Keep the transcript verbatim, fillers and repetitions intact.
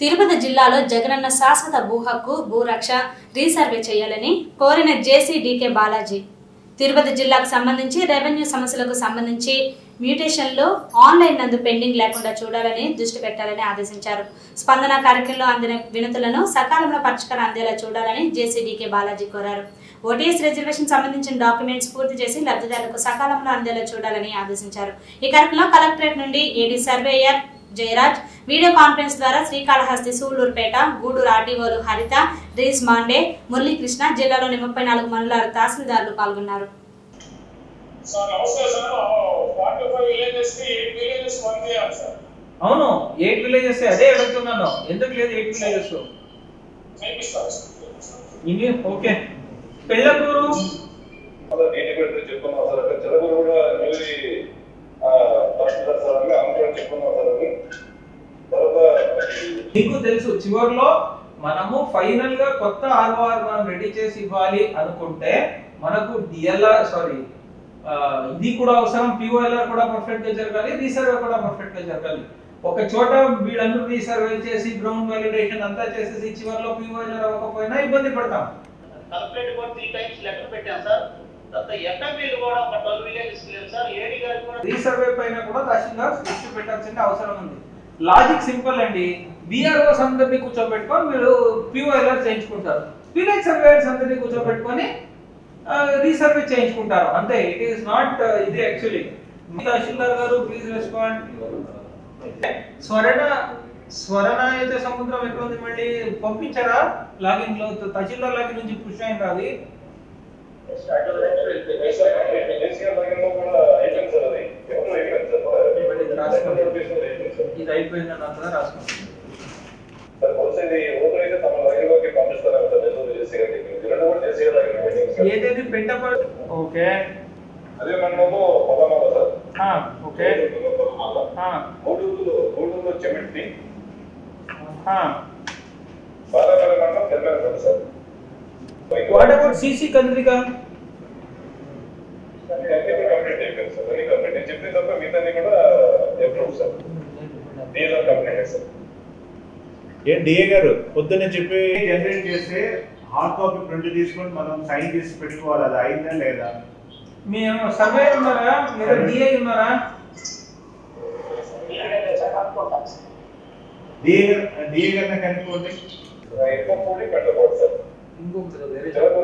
తిరుపతి జిల్లాలో జగనన్న శాశ్వత భూ హక్కు భూరక్ష రీసర్వే చేయాలని కోరిన జేసీ డీకే బాలాజీ తిరుపతి జిల్లాకు సంబంధించి రెవెన్యూ సమస్యలకు సంబంధించి మ్యూటేషన్లో ఆన్లైన్ నందు పెండింగ్ లేకుండా చూడాలని దృష్టి పెట్టాలని ఆదేశించారు. స్పందన కార్యక్రమంలో అందిన వినతులను సకాలంలో పరిష్కారం అందేలా చూడాలని జేసీ డీకే బాలాజీ కోరారు. ఓటీఎస్ రిజర్వేషన్ సంబంధించిన డాక్యుమెంట్స్ పూర్తి చేసి లబ్ధిదారులకు సకాలంలో అందేలా చూడాలని ఆదేశించారు. ఈ కార్యక్రమంలో కలెక్టరేట్ నుండి AD surveyor Jayaraj video conference ద్వారా శ్రీకాళహస్తి, సూళ్లూరుపేట, గూడూరు ఆర్డీఓలు హరిత, రీస్ మాండే, మురళీకృష్ణ, జిల్లాలోని ముప్పై నాలుగు మండలాల తహసీల్దార్లు పాల్గొన్నారు. అవును, ఎయిట్ విలేజెస్ అదే అడుగుతున్నాను. ఎందుకు లేదు ఎయిట్ విలేజెస్? ఓకే, పెళ్ళకూరు నీకు తెలుసు, చివరిలో మనము ఫైనల్ గా కొత్త ఆర్ఓఆర్ మనం రెడీ చేసి ఇవ్వాలి అనుకుంటే మనకు డిఎల్ఆర్ సారీ ఇది కూడా అవసరం, పిఓఎల్ఆర్ కూడా పర్ఫెక్ట్ గా జరగాలి, రీసర్వే కూడా పర్ఫెక్ట్ గా జరగాలి. ఒక చోట వీళ్ళందరూ రీసర్వే చేసి గ్రౌండ్ వాలిడేషన్ అంతా చేసేసి చివరిలో పిఓఎల్ఆర్ అవ్వకపోయినా ఇబ్బంది పడతాం. కలెక్టరేట్ కూడా త్రీ టైమ్స్ లెటర్ పెట్టాం సార్. రీసర్వే పైన కూడా తహసీల్దార్ దృష్టి పెట్టాల్సిన అవసరం ఉంది. లాజిక్ సింపుల్ అండి. విఆర్ఓస్ అందరినీ కూర్చోబెట్టుకొని మీరు పిఓఎల్ఆర్ చేయించుకుంటారు, విలేజ్ సర్వేయర్స్ అందరినీ కూర్చోబెట్టుకొని రీసర్వే చేయించుకుంటారు, అంతే. ఇట్ ఈస్ నాట్ ఇది యాక్చువల్లీ. తహసీల్దార్ గారు ప్లీజ్ రెస్పాండ్. స్వర్ణ స్వర్ణ అయితే సముద్రం ఎక్కడ ఉంది? మళ్ళీ పంపించారా లాగిన్ లో? తహసీల్దార్ లాగిన్ నుంచి పుష్ అయింది అది. ఇది అయిపోయిందని అంతా రాసుకోండి. ఏదైతే పెట్టబడి ఓకే అదే మనము పొలమాల సార్. ఓకే గూడూరులో చెమిటి sir. What about CC Kandrika? Complete అయిపోయింది సార్. అన్ని కంప్లీట్ నేను చెప్పింది తప్ప మిగతాన్ని కూడా approve sir. DLR complete sir. ఏం డిఏ గారు పొద్దున్నే చెప్పి జనరేట్ చేస్తే హార్డ్ కాపీ ప్రింట్ తీసుకొని మనం సైన్ చేసి పెట్టుకోవాలి. అది అయిందా లేదా? మీరు సర్వే ఉన్నారా లేదా డిఏ ఉన్నారా? డిఏ డిఏ గారిని కనుక్కోండి. ఇంకొకటి పెట్టకూడదు సార్. ఇంకొకటి